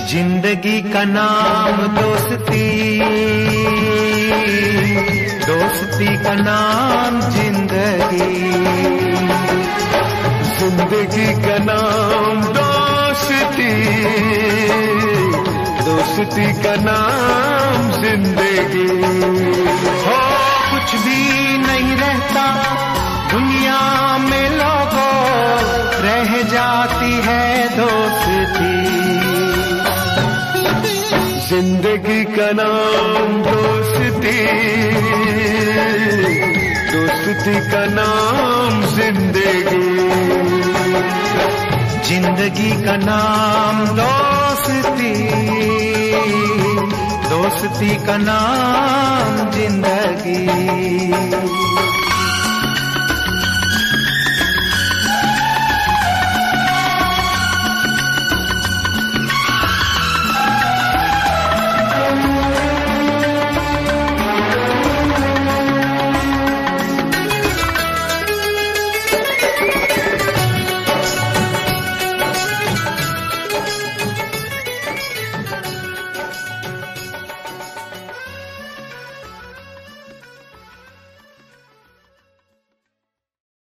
जिंदगी का नाम दोस्ती, दोस्ती का नाम जिंदगी, जिंदगी का नाम दोस्ती, दोस्ती का नाम जिंदगी। हो कुछ भी नहीं रहता दुनिया में लोगों, रह जाती है दोस्ती। जिंदगी का नाम दोस्ती, दोस्ती का नाम जिंदगी, जिंदगी का नाम दोस्ती, दोस्ती का नाम जिंदगी।